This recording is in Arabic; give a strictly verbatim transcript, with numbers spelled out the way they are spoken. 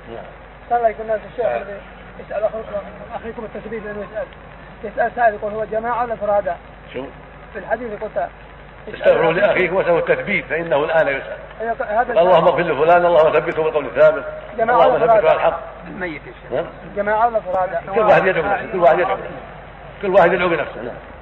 صار الله يقول الناس الشيخ الذي يسأل أخيكم التثبيت لأنه يسأل يسأل سائل يقول هو جماعة ولا فرادى؟ شو؟ في الحديث قلت استغفروا لأخيكم وسووا التثبيت فإنه الآن يسأل اللهم اغفر لفلان اللهم ثبته بالقول الثابت اللهم ثبته على الحق. الميت يا شيخ جماعة ولا فرادى؟ كل واحد يدعو بنفسه كل واحد يدعو كل واحد يدعو بنفسه.